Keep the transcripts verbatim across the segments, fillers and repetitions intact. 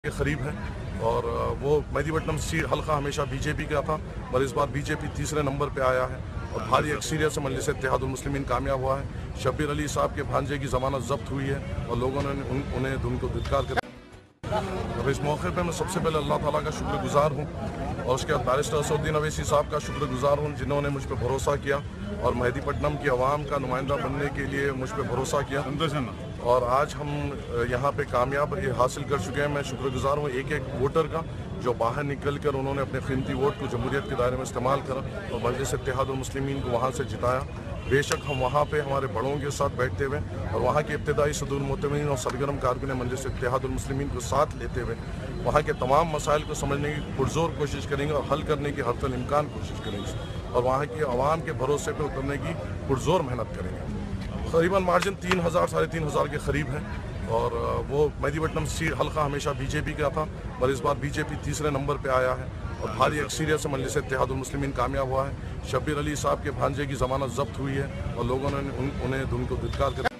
کے قریب ہے اور وہ مہدی پٹنم سیٹ حلقہ ہمیشہ بی جے پی کا تھا اور اس بار بی جے پی تیسرے نمبر پہ آیا ہے اور بھاری اکثریت سے مجلس اتحاد المسلمین کامیاب ہوا ہے۔ شبیر علی صاحب کے بھانجے کی ضمانت ضبط ہوئی ہے اور لوگوں نے انہیں دھن کو دھتکار کر اب اس موقع پہ میں سب سے پہلے اللہ تعالیٰ کا شکر گزار ہوں اور اس کے بعد بیرسٹر اسد الدین اویسی صاحب کا شکر گزار ہوں جنہوں نے مجھ پہ بھروسہ کیا اور مہدی پٹنم کی عوام کا نمائندہ بننے کے لیے مجھ پہ بھروسہ کیا اور آج ہم یہاں پہ کامیاب یہ حاصل کر چکے ہیں۔ میں شکر گزار ہوں ایک ایک ووٹر کا جو باہر نکل کر انہوں نے اپنے قیمتی ووٹ کو جمہوریت کے دائرے میں استعمال کرا اور مجلس اتحاد المسلمین کو وہاں سے جتایا۔ بے شک ہم وہاں پہ ہمارے بڑوں کے ساتھ بیٹھتے ہوئے اور وہاں کے ابتدائی صدور المعتمرین اور سرگرم کارکن مجلس اتحاد المسلمین کو ساتھ لیتے ہوئے وہاں کے تمام مسائل کو سمجھنے کی پرزور کوشش کریں گے اور حل کرنے کی حتی الامکان کوشش کریں گے اور وہاں کی عوام کے بھروسے پہ اترنے کی پرزور محنت کریں گے۔ قریباً مارجن تین ہزار ساڑھے تین ہزار کے قریب ہے اور وہ مہدی پٹنم سیٹ حلقہ ہمیشہ بی جے پی کا تھا اور اس بار بی جے پی تیسرے نمبر پہ آیا ہے اور بھاری اکثریت سے مجلس اتحاد المسلمین کامیاب ہوا ہے۔ شبیر علی صاحب کے بھانجے کی ضمانت ضبط ہوئی ہے اور لوگوں نے انہیں دھن کو دھتکار کر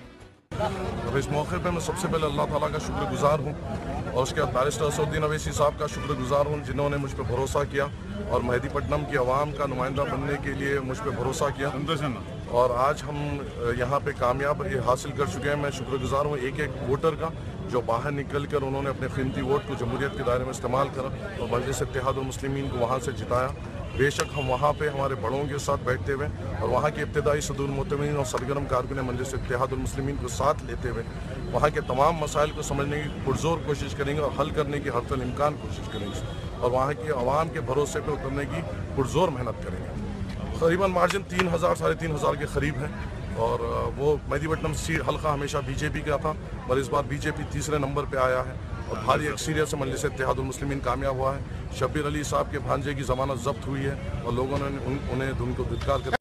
اب اس موقع پہ میں سب سے پہلے اللہ تعالیٰ کا شکر گزار ہوں اور اس کے بعد بیرسٹر اسد الدین اویسی صاحب کا شکر گزار ہوں جنہوں نے مجھ پہ بھروسہ کیا اور مہدی پٹنم کی عوام کا نمائندہ بننے کے لیے مجھ پہ بھروسہ کیا اور آج ہم یہاں پہ کامیاب یہ حاصل کر چکے ہیں۔ میں شکر گزار ہوں ایک ایک ووٹر کا جو باہر نکل کر انہوں نے اپنے قیمتی ووٹ کو جمہوریت کے دائرے میں استعمال کرا اور مجلس اتحاد المسلمین کو وہاں سے جتایا۔ بے شک ہم وہاں پہ ہمارے بڑوں کے ساتھ بیٹھتے ہوئے اور وہاں کے ابتدائی صدور المعتمرین اور سرگرم کارکن مجلس اتحاد المسلمین کو ساتھ لیتے ہوئے وہاں کے تمام مسائل کو سمجھنے کی پرزور کوشش کریں گے اور حل کرنے کی حتی الامکان کوشش کریں گے اور وہاں کی عوام کے بھروسے پہ اترنے کی پرزور محنت کریں گے۔ قریباً مارجن تین ہزار ساڑھے تین ہزار کے قریب ہے اور وہ مہدی پٹنم سیٹ حلقہ ہمیشہ بی جے پی کا تھا اور اس بار بی جے پی تیسرے نمبر پہ آیا ہے اور بھاری اکثریت سے مجلس اتحاد المسلمین کامیاب ہوا ہے۔ شبیر علی صاحب کے بھانجے کی ضمانت ضبط ہوئی ہے اور لوگوں نے انہیں دھن کو دھتکار کر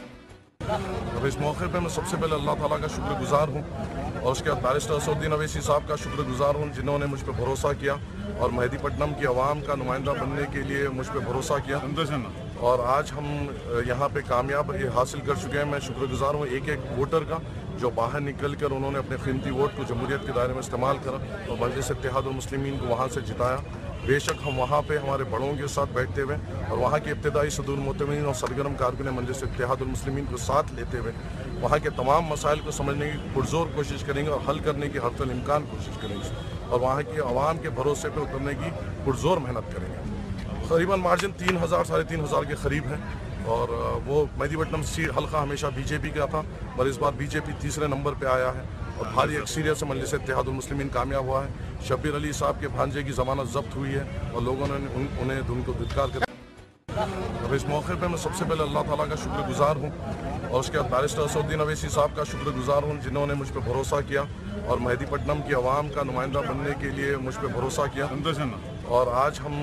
اب اس موقع پہ میں سب سے پہلے اللہ تعالیٰ کا شکر گزار ہوں اور اس کے بعد بیرسٹر اسد الدین اویسی صاحب کا شکر گزار ہوں جنہوں نے مجھ پہ بھروسہ کیا اور مہدی پٹنم کی عوام کا نمائندہ بننے کے لیے مجھ پہ بھروسہ کیا اور آج ہم یہاں پہ کامیاب یہ حاصل کر چکے ہیں۔ میں شکر گزار ہوں ایک ایک ووٹر کا جو باہر نکل کر انہوں نے اپنے قیمتی ووٹ کو جمہوریت کے دائرے میں استعمال کرا اور مجلس اتحاد المسلمین کو وہاں سے جتایا۔ بے شک ہم وہاں پہ ہمارے بڑوں کے ساتھ بیٹھتے ہوئے اور وہاں کے ابتدائی صدور المعتمرین اور سرگرم کارکن مجلس اتحاد المسلمین کو ساتھ لیتے ہوئے وہاں کے تمام مسائل کو سمجھنے کی پرزور کوشش کریں گے اور حل کرنے کی حتی الامکان کوشش کریں گے اور وہاں کی عوام کے بھروسے پہ اترنے کی پرزور محنت کریں گے۔ قریباً مارجن تین ہزار ساڑھے تین ہزار کے قریب ہے اور وہ مہدی پٹنم سیٹ حلقہ ہمیشہ بی جے پی کا تھا اور اس بار بی جے پی تیسرے نمبر پہ آیا ہے اور بھاری اکثریت سے مجلس اتحاد المسلمین کامیاب ہوا ہے۔ شبیر علی صاحب کے بھانجے کی ضمانت ضبط ہوئی ہے اور لوگوں نے انہیں دھن کو دھتکار کر اب اس موقع پہ میں سب سے پہلے اللہ تعالیٰ کا شکر گزار ہوں اور اس کے بعد بیرسٹر اسد الدین اویسی صاحب کا شکر گزار ہوں جنہوں نے مجھ پہ بھروسہ کیا اور مہدی پٹنم کی عوام کا نمائندہ بننے کے لیے مجھ پہ بھروسہ کیا اور آج ہم